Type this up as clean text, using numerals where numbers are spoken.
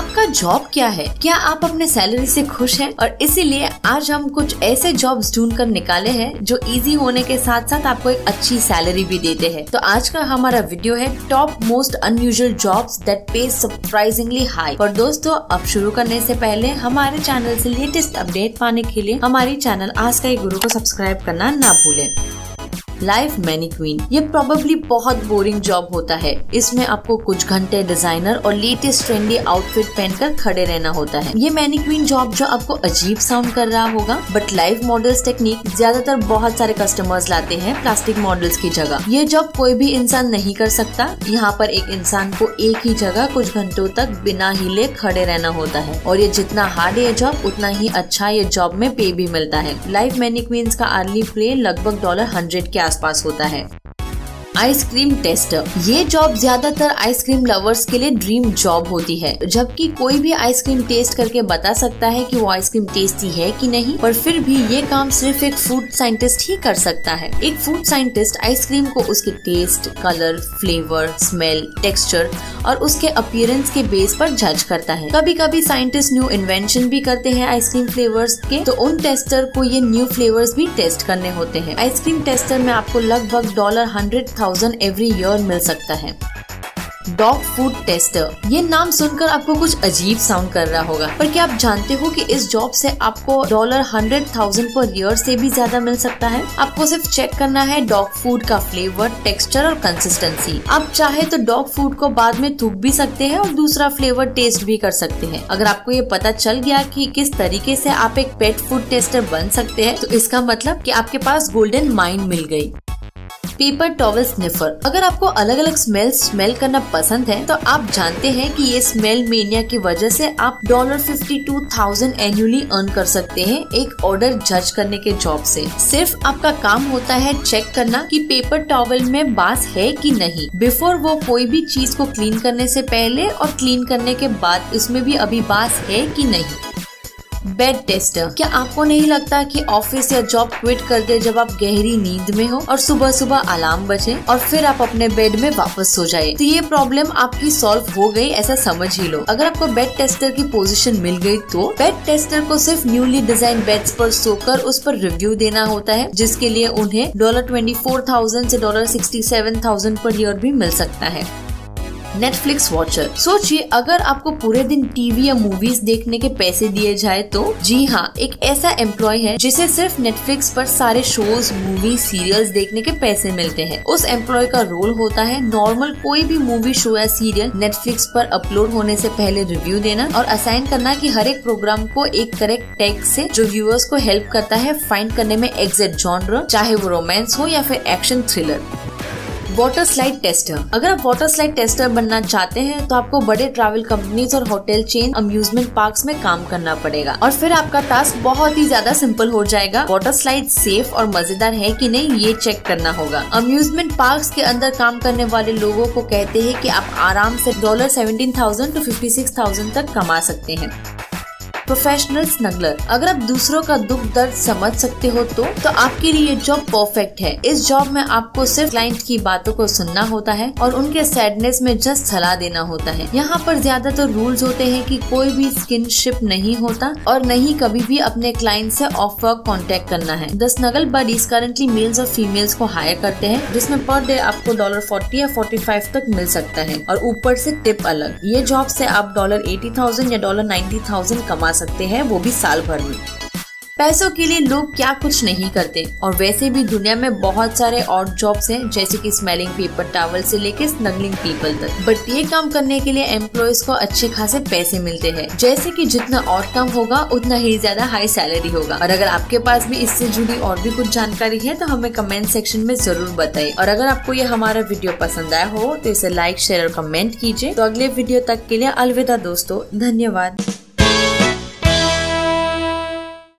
आपका जॉब क्या है? क्या आप अपने सैलरी से खुश हैं? और इसीलिए आज हम कुछ ऐसे जॉब्स ढूंढ कर निकाले हैं जो इजी होने के साथ साथ आपको एक अच्छी सैलरी भी देते हैं। तो आज का हमारा वीडियो है top most unusual jobs that pay surprisingly high. और दोस्तों, अब शुरू करने से पहले हमारे चैनल से लेटेस्ट अपडेट पाने के लिए हमारी चैनल आस्काई गुरु को सब्सक्राइब करना ना भूलें। लाइफ मैनीक्वीन, ये प्रोबेबली बहुत बोरिंग जॉब होता है। इसमें आपको कुछ घंटे डिजाइनर और लेटेस्ट ट्रेंडी आउटफिट पहनकर खड़े रहना होता है। ये मैनीक्वीन जॉब जो आपको अजीब साउंड कर रहा होगा, बट लाइव मॉडल्स टेक्निक ज्यादातर बहुत सारे कस्टमर्स लाते हैं प्लास्टिक मॉडल्स की जगह। ये जॉब कोई भी इंसान नहीं कर सकता। यहाँ पर एक इंसान को एक ही जगह कुछ घंटों तक बिना हिले खड़े रहना होता है, और ये जितना हार्ड है जॉब उतना ही अच्छा ये जॉब में पे भी मिलता है। लाइव मैनीक्वीन्स का अर्ली पे लगभग $100 के आसपास होता है। आइसक्रीम टेस्टर, ये जॉब ज्यादातर आइसक्रीम लवर्स के लिए ड्रीम जॉब होती है, जबकि कोई भी आइसक्रीम टेस्ट करके बता सकता है कि वो आइसक्रीम टेस्टी है कि नहीं, पर फिर भी ये काम सिर्फ एक फूड साइंटिस्ट ही कर सकता है। एक फूड साइंटिस्ट आइसक्रीम को उसके taste, colour, flavour, smell, texture और उसके अपीयरेंस के बेस पर जज करता है। कभी कभी साइंटिस्ट न्यू इन्वेंशन भी करते हैं आइसक्रीम फ्लेवर्स के, तो उन टेस्टर को ये न्यू फ्लेवर्स भी टेस्ट करने होते हैं। आइसक्रीम टेस्टर में आपको लगभग $100,000 एवरी ईयर मिल सकता है। डॉग फूड टेस्टर, ये नाम सुनकर आपको कुछ अजीब साउंड कर रहा होगा, पर क्या आप जानते हो कि इस जॉब से आपको $100,000 पर ईयर से भी ज्यादा मिल सकता है। आपको सिर्फ चेक करना है डॉग फूड का फ्लेवर, टेक्सचर और कंसिस्टेंसी। आप चाहे तो डॉग फूड को बाद में थूक भी सकते हैं और दूसरा फ्लेवर टेस्ट भी कर सकते हैं। अगर आपको ये पता चल गया कि किस तरीके से आप एक पेट फूड टेस्टर बन सकते हैं, तो इसका मतलब कि आपके पास गोल्डन माइंड मिल गई। पेपर टॉवल स्निफर, अगर आपको अलग अलग स्मेल करना पसंद है, तो आप जानते हैं कि ये स्मेल मेनिया की वजह से आप $52,000 एनुअली अर्न कर सकते हैं एक ऑर्डर जज करने के जॉब से। सिर्फ आपका काम होता है चेक करना कि पेपर टॉवल में बास है कि नहीं, बिफोर वो कोई भी चीज को क्लीन करने से पहले और क्लीन करने के बाद इसमें भी अभी बास है कि नहीं। बेड टेस्टर, क्या आपको नहीं लगता कि ऑफिस या जॉब क्विट कर दे जब आप गहरी नींद में हो और सुबह सुबह अलार्म बजे और फिर आप अपने बेड में वापस सो जाए, तो ये प्रॉब्लम आपकी सॉल्व हो गई ऐसा समझ ही लो। अगर आपको बेड टेस्टर की पोजीशन मिल गई, तो बेड टेस्टर को सिर्फ न्यूली डिजाइन बेड्स पर सोकर उस पर रिव्यू देना होता है, जिसके लिए उन्हें $24,000 से $67,000 पर ईयर भी मिल सकता है। नेटफ्लिक्स वॉचर, सोचिए अगर आपको पूरे दिन टीवी या मूवीज देखने के पैसे दिए जाए, तो जी हाँ, एक ऐसा एम्प्लॉय है जिसे सिर्फ नेटफ्लिक्स पर सारे शोज, मूवी, सीरियल्स देखने के पैसे मिलते हैं। उस एम्प्लॉय का रोल होता है नॉर्मल कोई भी मूवी, शो या सीरियल नेटफ्लिक्स पर अपलोड होने से पहले रिव्यू देना और असाइन करना कि हर एक प्रोग्राम को एक करेक्ट टैग से, जो व्यूअर्स को हेल्प करता है फाइंड करने में एग्जैक्ट जॉनर, चाहे वो रोमांस हो या फिर action thriller. Water slide tester, अगर आप वाटर स्लाइड टेस्टर बनना चाहते हैं, तो आपको बड़े ट्रैवल कंपनीज और होटल चेन, अम्यूजमेंट पार्क्स में काम करना पड़ेगा, और फिर आपका टास्क बहुत ही ज्यादा सिंपल हो जाएगा। वाटर स्लाइड सेफ और मजेदार है कि नहीं ये चेक करना होगा। अम्यूजमेंट पार्क्स के अंदर काम करने वाले लोगों को कहते हैं कि आप आराम से $17,000 to $56,000 तक कमा सकते हैं। प्रोफेशनल स्नगलर, अगर आप दूसरों का दुख दर्द समझ सकते हो, तो आपके लिए ये जॉब परफेक्ट है। इस जॉब में आपको सिर्फ क्लाइंट की बातों को सुनना होता है और उनके सैडनेस में जस्ट सलाह देना होता है। यहाँ पर ज्यादातर रूल्स होते हैं कि कोई भी स्किनशिप नहीं होता और नहीं कभी भी अपने क्लाइंट से ऑफ वर्क कॉन्टेक्ट करना है। The snuggle buddies currently males और फीमेल्स को हायर करते हैं, जिसमें पर डे आपको $40 या $45 तक मिल सकता है, और ऊपर से टिप अलग। ये जॉब से आप $80,000 या $90,000 कमा सकते हैं, वो भी साल भर में। पैसों के लिए लोग क्या कुछ नहीं करते, और वैसे भी दुनिया में बहुत सारे ऑड जॉब्स हैं, जैसे कि स्मेलिंग पेपर टॉवल से लेके स्नगलिंग पीपल तक, बट ये काम करने के लिए एम्प्लॉयज को अच्छे खासे पैसे मिलते हैं। जैसे कि जितना ऑड काम होगा उतना ही ज्यादा हाई सैलरी होगा। और अगर आपके पास भी इससे जुड़ी और भी कुछ जानकारी है, तो हमें कमेंट सेक्शन में जरूर बताइए। और अगर आपको ये हमारा वीडियो पसंद आया हो, तो इसे लाइक, शेयर और कमेंट कीजिए। तो अगले वीडियो तक के लिए अलविदा दोस्तों, धन्यवाद।